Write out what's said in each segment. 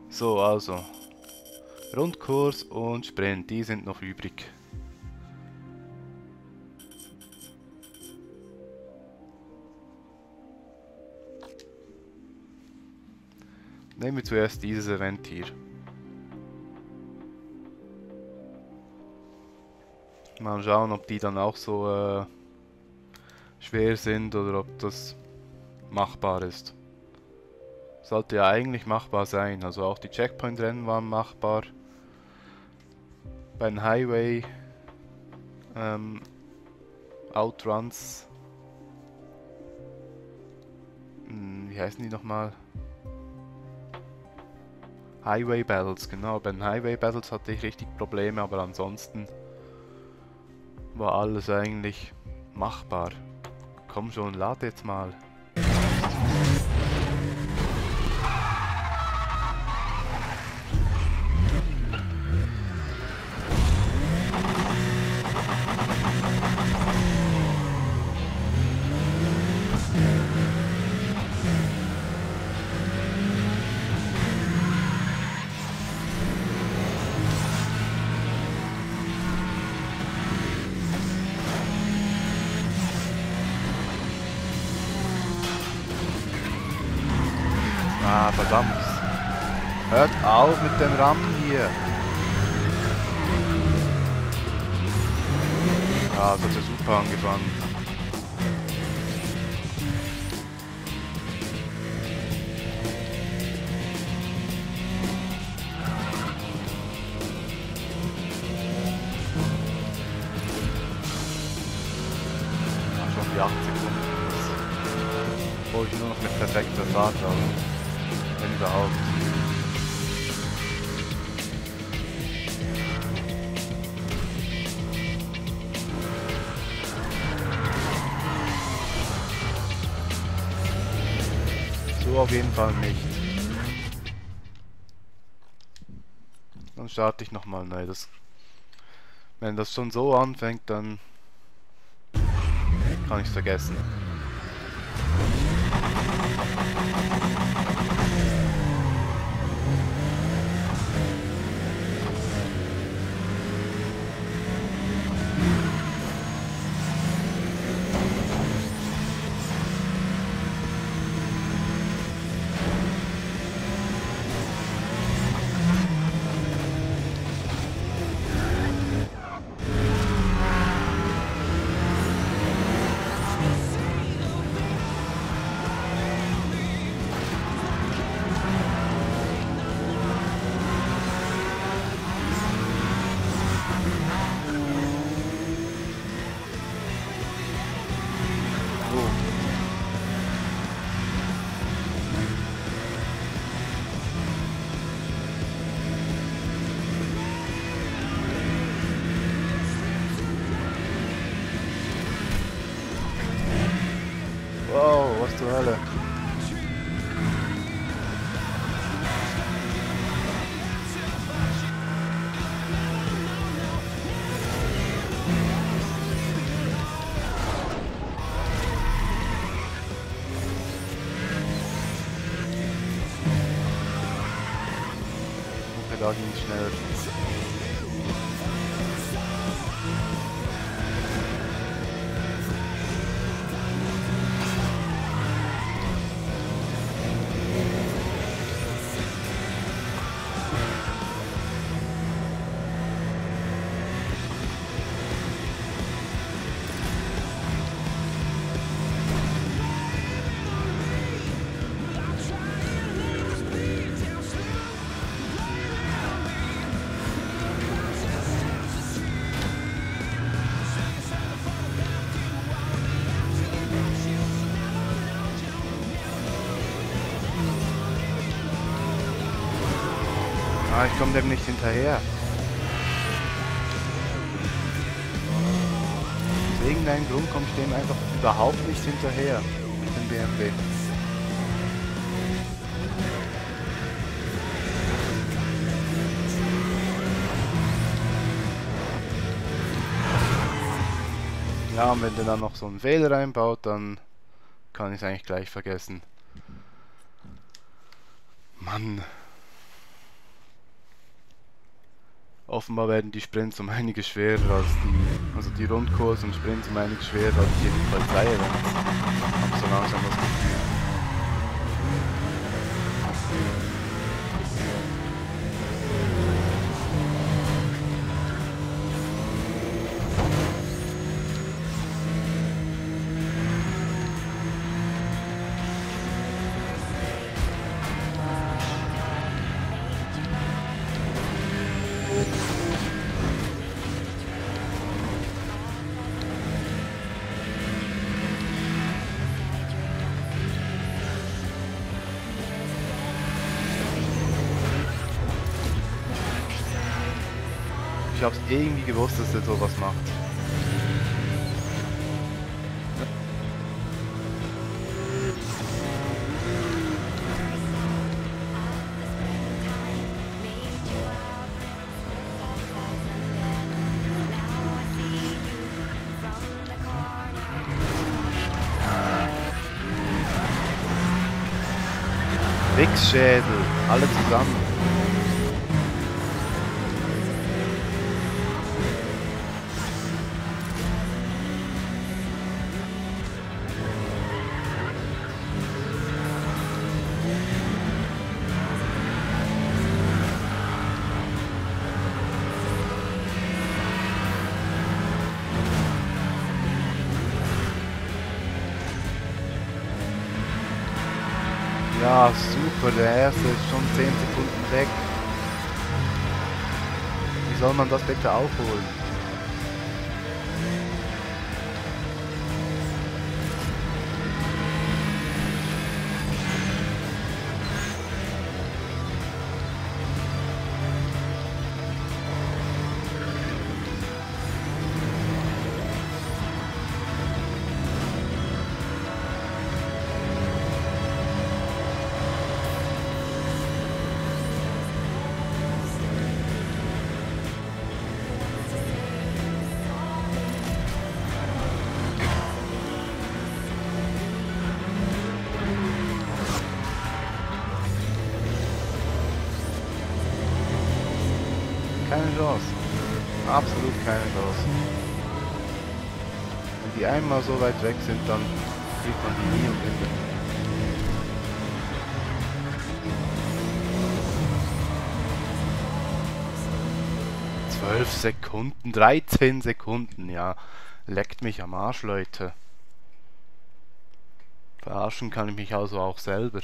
So, also. Rundkurs und Sprint, die sind noch übrig. Nehmen wir zuerst dieses Event hier. Mal schauen, ob die dann auch so schwer sind oder ob das machbar ist. Sollte ja eigentlich machbar sein. Also auch die Checkpoint-Rennen waren machbar. Bei den Highway Outruns. Wie heißen die nochmal? Highway Battles, genau. Bei den Highway Battles hatte ich richtig Probleme, aber ansonsten war alles eigentlich machbar. Komm schon, lad jetzt mal. Ah, verdammt. Hört auf mit dem Rampen hier. Ah, das hat ja super angefangen. Ah, schon die 8 Sekunden. Obwohl ich nur noch mit perfekter Fahrt habe. Wenn überhaupt. So auf jeden Fall nicht. Dann starte ich nochmal neu. Wenn das schon so anfängt, dann kann ich es vergessen. Wow, was zur Hölle? Okay, da ging es schnell. Ah, ich komme dem nicht hinterher. Aus irgendeinem Grund komme ich dem einfach überhaupt nicht hinterher. Mit dem BMW. Ja, und wenn der dann noch so einen Fehler einbaut, dann kann ich es eigentlich gleich vergessen. Mann. Offenbar werden die Sprints um einiges schwerer als die, also die Rundkurs und Sprints um einiges schwerer als die Polizei-Events. Hab so langsam das Gefühl. Ich hab's irgendwie gewusst, dass er sowas macht. Wichsschädel, alle zusammen. Ja, super, der erste ist schon 10 Sekunden weg. Wie soll man das bitte aufholen? Keine Chance. Absolut keine Chance. Wenn die einmal so weit weg sind, dann kriegt man die nie und nimmer. 12 Sekunden, 13 Sekunden, ja. Leckt mich am Arsch, Leute. Verarschen kann ich mich also auch selber.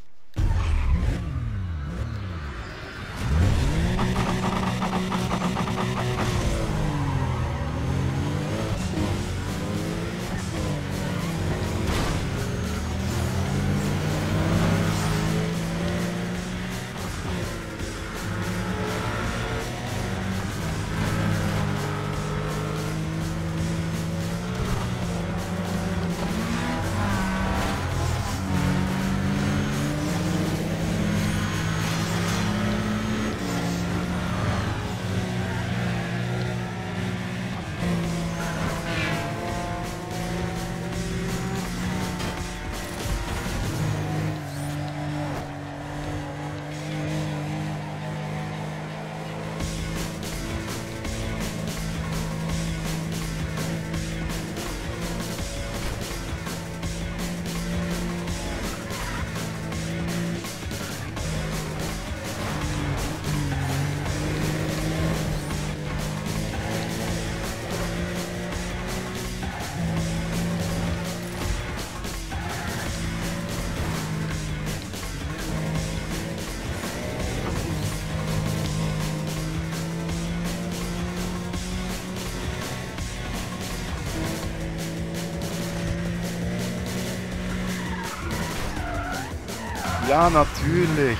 Ja, natürlich.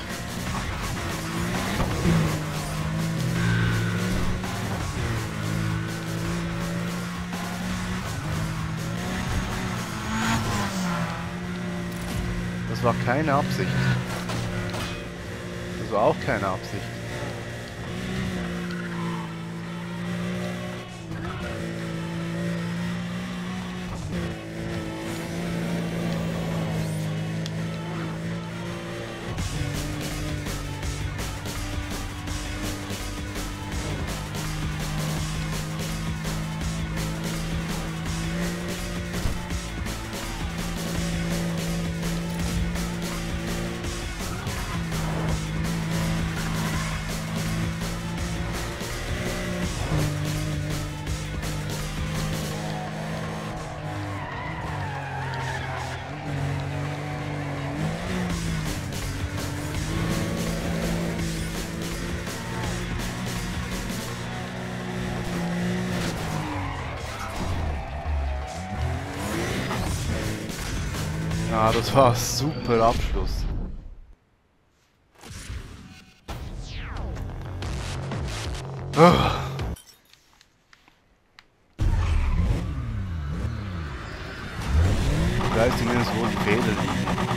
Das war keine Absicht. Das war auch keine Absicht. Ah, das war ein super Abschluss. Ich weiß zumindest, wo die Fehler liegen.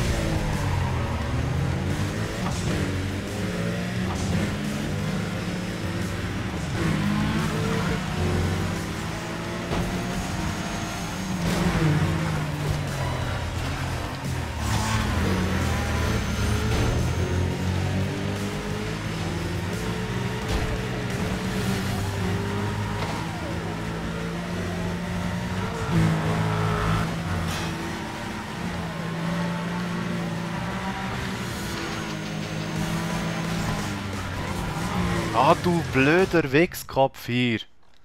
Ah, du blöder Wichskopf hier.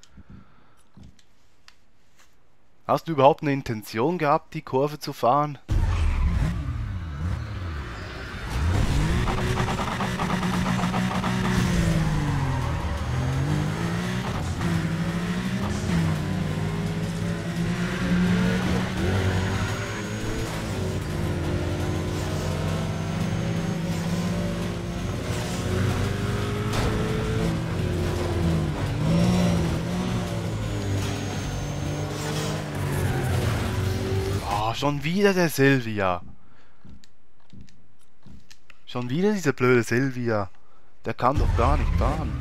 Hast du überhaupt eine Intention gehabt, die Kurve zu fahren? Schon wieder der Silvia. Schon wieder dieser blöde Silvia. Der kann doch gar nicht fahren.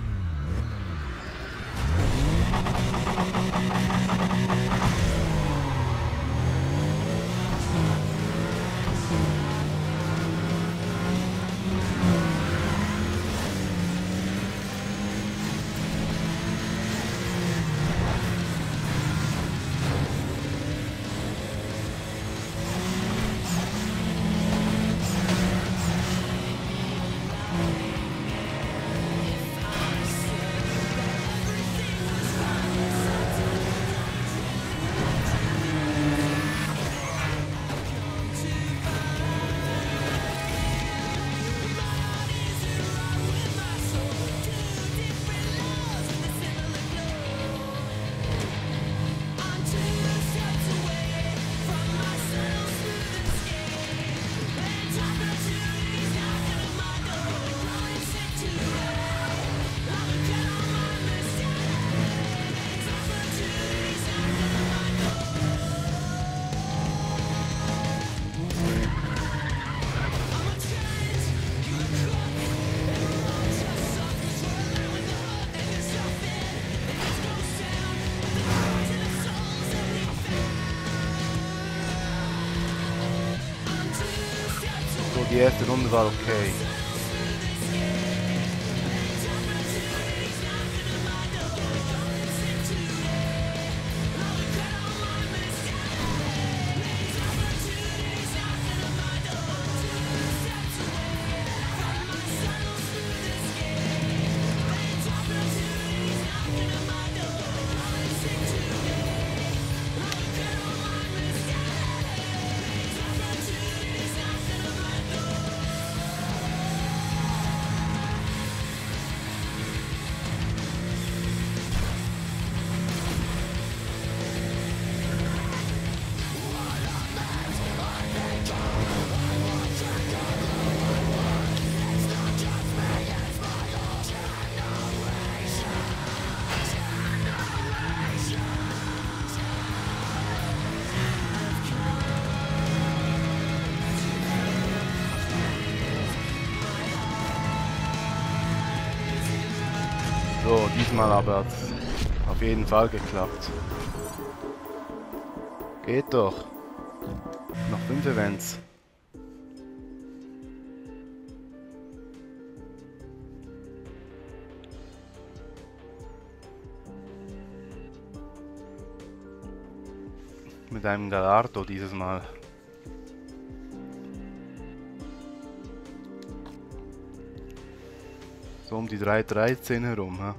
So, die erste Runde war okay. So, diesmal aber hat es auf jeden Fall geklappt. Geht doch. Noch 5 Events. Mit einem Gallardo dieses Mal. So um die 3,13 herum, ha?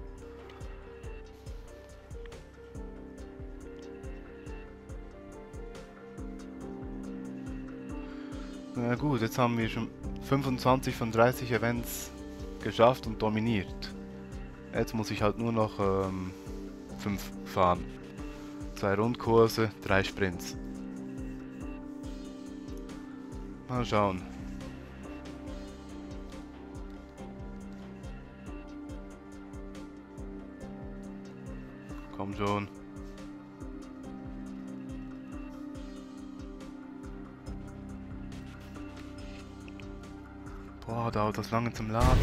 Na gut, jetzt haben wir schon 25 von 30 Events geschafft und dominiert. Jetzt muss ich halt nur noch 5 fahren. 2 Rundkurse, 3 Sprints. Mal schauen. Komm schon. Boah, dauert das lange zum Laden.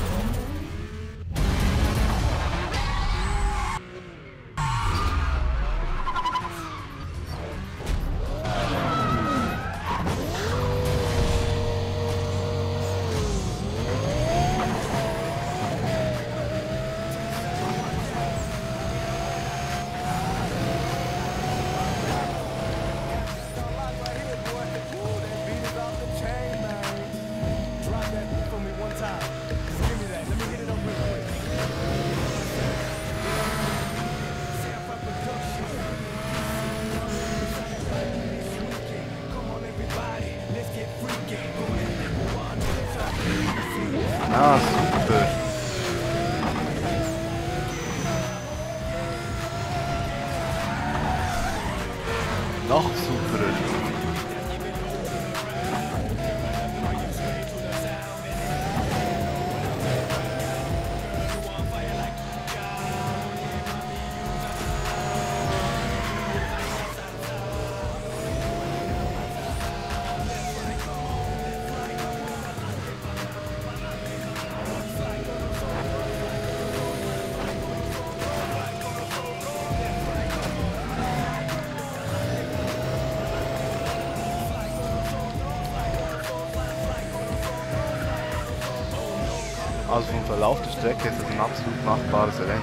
Ah, super. Noch super. Also vom Verlauf der Strecke ist das ein absolut machbares Event.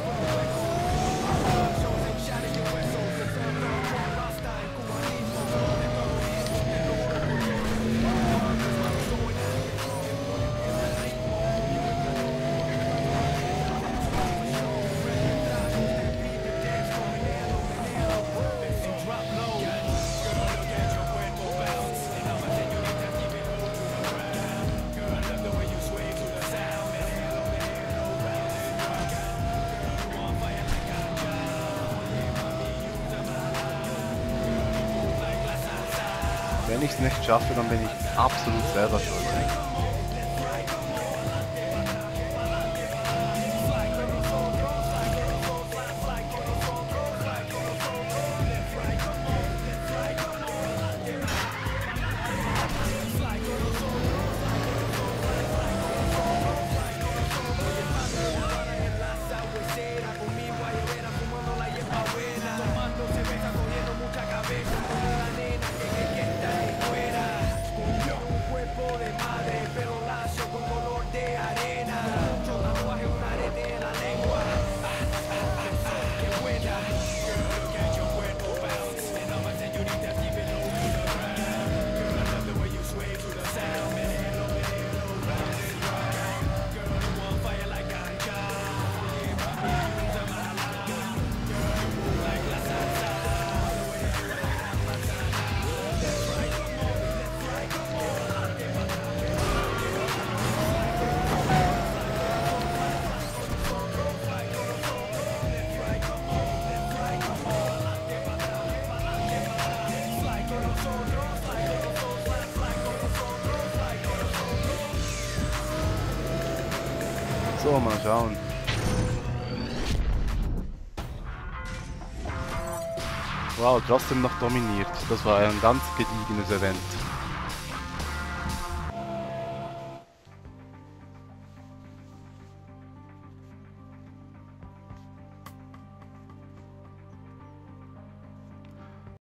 Wenn ich es nicht schaffe, dann bin ich absolut selber schuld. So, mal schauen. Wow, trotzdem noch dominiert. Das war ein ganz gediegenes Event.